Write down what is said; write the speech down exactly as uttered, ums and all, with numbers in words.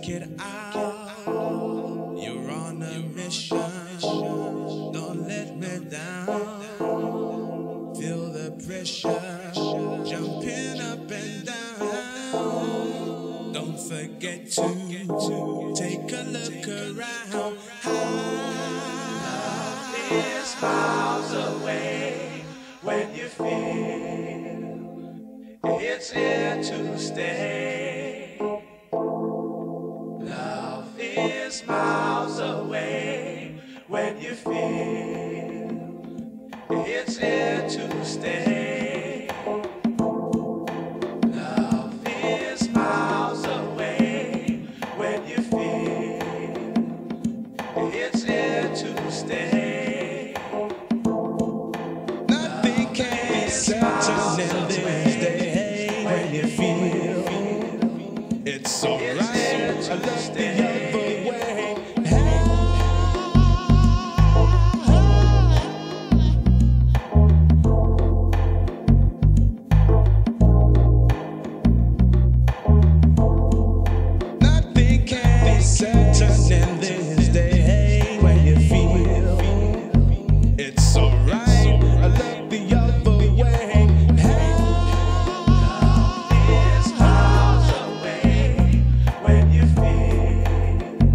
Work it out. You're on a mission. Don't let me down. Feel the pressure. Jumping up and down. Don't forget to take a look around. Love is miles away when you feel it's here to stay. Love is miles away when you feel it's here to stay. Love is miles away when you feel it's here to stay. Nothing can be certain in this day when you feel it's alright. I love the other way. Nothing can be certain in this day when you feel it's alright. I love the other way. Love is miles away when you feel